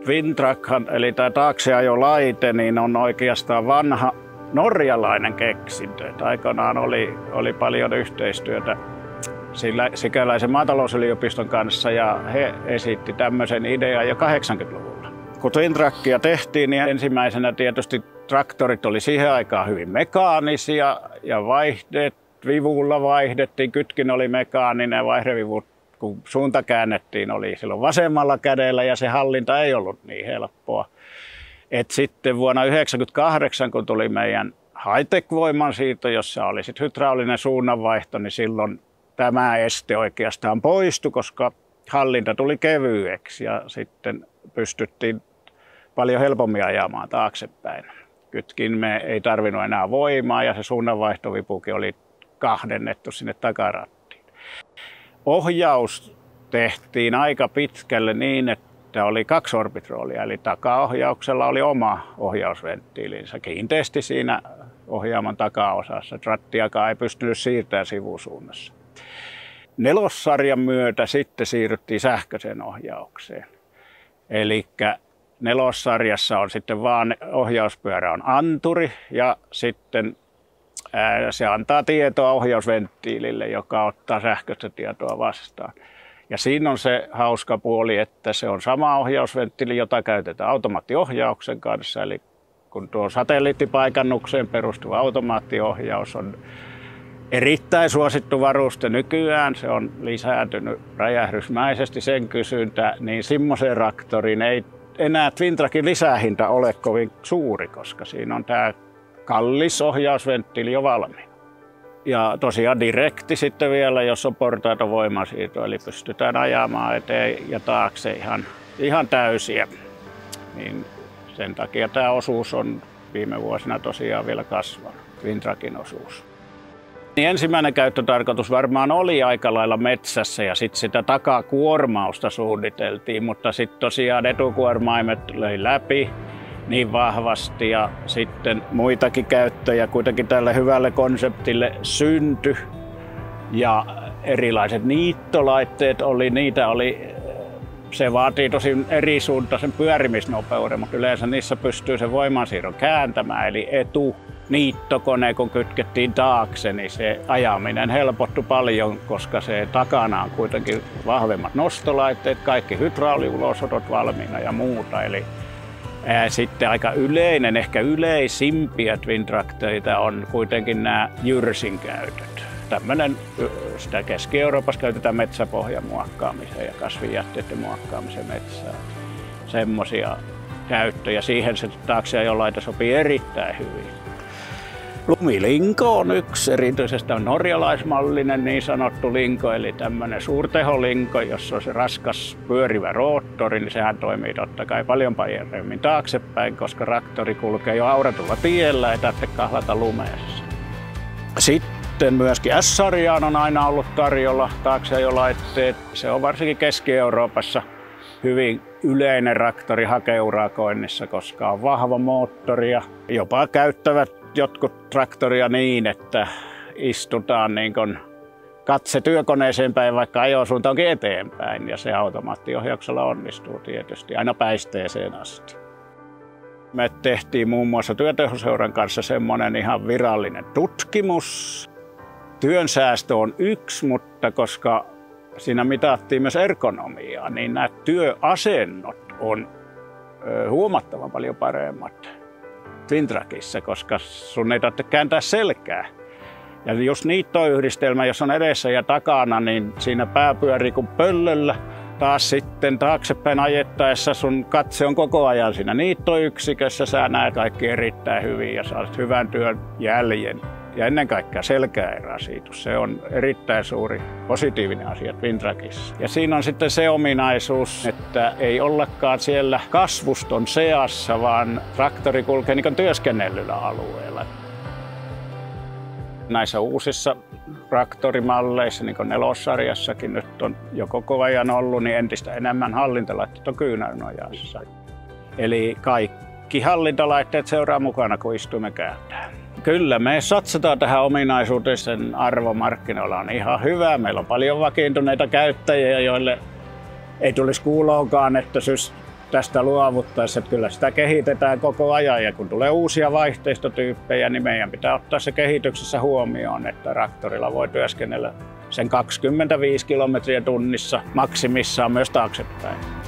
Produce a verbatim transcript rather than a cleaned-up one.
Twintrack, eli tämä taakseajolaite, niin on oikeastaan vanha norjalainen keksintö. Aikanaan oli, oli paljon yhteistyötä sillä sikäläisen maatalousyliopiston kanssa ja he esitti tämmöisen idean jo kahdeksankymmentäluvulla. Kun Twintrackia tehtiin, niin ensimmäisenä tietysti traktorit oli siihen aikaan hyvin mekaanisia ja vaihdeet, vivulla vaihdettiin, kytkin oli mekaaninen ja vaihdevivut, kun suunta käännettiin, oli silloin vasemmalla kädellä ja se hallinta ei ollut niin helppoa. Et sitten vuonna yhdeksänkymmentäkahdeksan, kun tuli meidän high-tech-voimansiirto, jossa oli sit hydraulinen suunnanvaihto, niin silloin tämä este oikeastaan poistui, koska hallinta tuli kevyeksi ja sitten pystyttiin paljon helpommin ajamaan taaksepäin. Kytkin me ei tarvinnut enää voimaa ja se suunnanvaihtovipukin oli kahdennettu sinne takarattiin. Ohjaus tehtiin aika pitkälle niin, että oli kaksi orbitroolia, eli takaohjauksella oli oma ohjausventtiilinsä kiinteästi siinä ohjaaman takaosassa. Rattiakaan ei pystynyt siirtämään sivusuunnassa. Nelossarjan myötä sitten siirryttiin sähköiseen ohjaukseen. Eli nelossarjassa on sitten vaan ohjauspyörä on anturi ja sitten ää, se antaa tietoa ohjausventtiilille, joka ottaa sähköistä tietoa vastaan. Ja siinä on se hauska puoli, että se on sama ohjausventtiili, jota käytetään automaattiohjauksen kanssa. Eli kun tuo satelliittipaikannukseen perustuva automaattiohjaus on erittäin suosittu varuste nykyään, se on lisääntynyt räjähdysmäisesti sen kysyntä, niin semmoisen traktorin ei enää Twintrackin lisähinta ole kovin suuri, koska siinä on tämä kallis ohjausventtiili jo valmiina. Ja tosiaan direkti sitten vielä, jos on portaita voimansiirto, eli pystytään ajamaan eteen ja taakse ihan, ihan täysiä. Niin sen takia tämä osuus on viime vuosina tosiaan vielä kasvanut, Twintrackin osuus. Niin ensimmäinen käyttötarkoitus varmaan oli aika lailla metsässä ja sitten sitä takakuormausta suunniteltiin, mutta sitten tosiaan etukuormaimet löi läpi niin vahvasti ja sitten muitakin käyttöjä kuitenkin tälle hyvälle konseptille syntyi. Ja erilaiset niittolaitteet oli, niitä oli, se vaatii tosi eri suuntaisen pyörimisnopeuden, mutta yleensä niissä pystyy sen voimansiirron kääntämään, eli etu. Niittokone, kun kytkettiin taakse, niin se ajaminen helpottui paljon, koska se takana on kuitenkin vahvemmat nostolaitteet, kaikki hydrauliulosotot valmiina ja muuta. Eli ää, sitten aika yleinen, ehkä yleisimpiä Twintrack-töitä on kuitenkin nämä jyrsin käytöt. Tämmöinen, sitä Keski-Euroopassa käytetään metsäpohjan muokkaamiseen ja kasvijätteiden muokkaamiseen metsään. Semmoisia käyttöjä. Siihen se taakseajolaite sopii erittäin hyvin. Lumilinko on yksi erityisesti norjalaismallinen niin sanottu linko, eli tämmöinen suurteholinko, jossa on se raskas pyörivä roottori, niin sehän toimii totta kai paljon paremmin taaksepäin, koska traktori kulkee jo auratulla tiellä, ei tarvitse kahlata lumeessa. Sitten myöskin S-sarjaan on aina ollut tarjolla taakseajolaitteet. Se on varsinkin Keski-Euroopassa hyvin yleinen traktori hakeurakoinnissa, koska on vahva moottori ja jopa käyttävät jotkut traktoria niin, että istutaan niin kuin katse työkoneeseen päin, vaikka ajosuunta onkin eteenpäin. Ja se automaattiohjauksella onnistuu tietysti aina päisteeseen asti. Me tehtiin muun muassa Työtehoseuran kanssa semmoinen ihan virallinen tutkimus. Työnsäästö on yksi, mutta koska siinä mitattiin myös ergonomiaa, niin nämä työasennot on huomattavan paljon paremmat Twintrackissa, koska sun ei tarvitse kääntää selkää. Ja jos niittoyhdistelmä, jos on edessä ja takana, niin siinä pää pyörii kuin pöllöllä. Taas sitten taaksepäin ajettaessa sun katse on koko ajan siinä niittoyksikössä. Sä näet kaikki erittäin hyvin ja saat hyvän työn jäljen. Ja ennen kaikkea selkäerasitus. Se on erittäin suuri positiivinen asia Twintrackissa. Ja siinä on sitten se ominaisuus, että ei ollakaan siellä kasvuston seassa, vaan traktori kulkee niin kuin työskennellyllä alueella. Näissä uusissa traktorimalleissa, niin kuin nelossarjassakin nyt on jo koko ajan ollut, niin entistä enemmän hallintalaitteet on kyynärnojassa. Eli kaikki hallintalaitteet seuraa mukana, kun istuimen kääntää. Kyllä, me satsataan tähän ominaisuuteen, sen arvo markkinoilla on ihan hyvä. Meillä on paljon vakiintuneita käyttäjiä, joille ei tulisi kuuloonkaan, että tästä luovuttaessa, että kyllä sitä kehitetään koko ajan ja kun tulee uusia vaihtoehtotyyppejä, niin meidän pitää ottaa se kehityksessä huomioon, että traktorilla voi työskennellä sen kaksikymmentäviisi kilometriä tunnissa maksimissaan myös taaksepäin.